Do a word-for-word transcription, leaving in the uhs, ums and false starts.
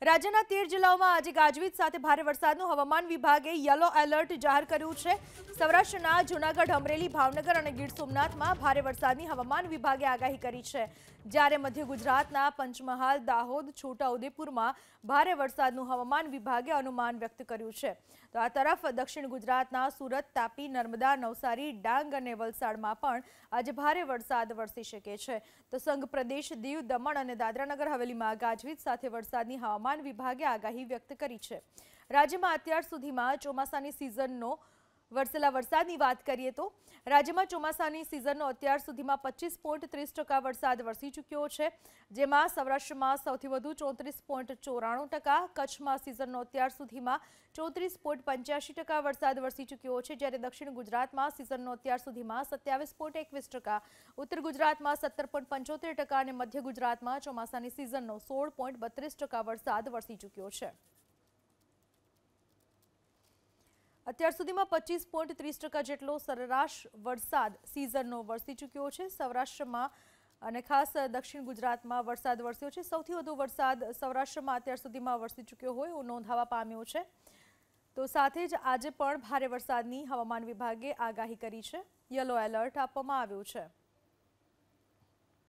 રાજ્યના તેર જિલ્લાઓમાં આજે ગાજવીજ સાથે ભારે વરસાદનું હવામાન વિભાગે યલો એલર્ટ જાહેર કર્યું છે। સૌરાષ્ટ્રના જૂનાગઢ, અમરેલી, ભાવનગર અને ગીર સોમનાથમાં ભારે વરસાદની હવામાન વિભાગે આગાહી કરી છે, જ્યારે મધ્ય ગુજરાતના પંચમહાલ, દાહોદ, છોટાઉદેપુરમાં ભારે વરસાદનું હવામાન વિભાગે અનુમાન વ્યક્ત કર્યું છે। તો આ તરફ દક્ષિણ ગુજરાતના સુરત, તાપી, નર્મદા, નવસારી, ડાંગ અને વલસાડમાં પણ આજે ભારે વરસાદ વરસી શકે છે। તો સંઘ પ્રદેશ, દીવ, દમણ અને દાદરાનગર હવેલીમાં ગાજવીજ સાથે વરસાદની હવામાન વિભાગે આગાહી વ્યક્ત કરી છે। રાજ્યમાં અત્યાર સુધીમાં ચોમાસાની સિઝનનો વરસેલા વરસાદની વાત કરીએ તો રાજ્યમાં ચોમાસાની સિઝનનો અત્યાર સુધીમાં પચીસ પોઈન્ટ ત્રીસ ટકા વરસાદ વરસી ચૂક્યો છે, જેમાં સૌરાષ્ટ્રમાં સૌથી વધુ ચોત્રીસ પોઈન્ટ ચોરાણું ટકા, કચ્છમાં સિઝનનો અત્યાર સુધીમાં ચોત્રીસ પોઈન્ટ પંચ્યાસી ટકા વરસાદ વરસી ચૂક્યો છે, જ્યારે દક્ષિણ ગુજરાતમાં સિઝનનો અત્યાર સુધીમાં સત્યાવીસ પોઈન્ટ એકવીસ ટકા, ઉત્તર ગુજરાતમાં સત્તર પોઈન્ટ પંચોતેર ટકા અને મધ્ય ગુજરાતમાં ચોમાસાની સિઝનનો સોળ પોઈન્ટ બત્રીસ ટકા વરસાદ વરસી ચૂક્યો છે। અત્યાર સુધીમાં પચીસ પોઈન્ટ ત્રીસ ટકા જેટલો સરેરાશ વરસાદ સિઝનનો વરસી ચૂક્યો છે। સૌરાષ્ટ્રમાં અને ખાસ દક્ષિણ ગુજરાતમાં વરસાદ વરસ્યો છે। સૌથી વધુ વરસાદ સૌરાષ્ટ્રમાં અત્યાર સુધીમાં વરસી ચૂક્યો હોય એવું નોંધાવા પામ્યો છે। તો સાથે જ આજે પણ ભારે વરસાદની હવામાન વિભાગે આગાહી કરી છે, યલો એલર્ટ આપવામાં આવ્યું છે।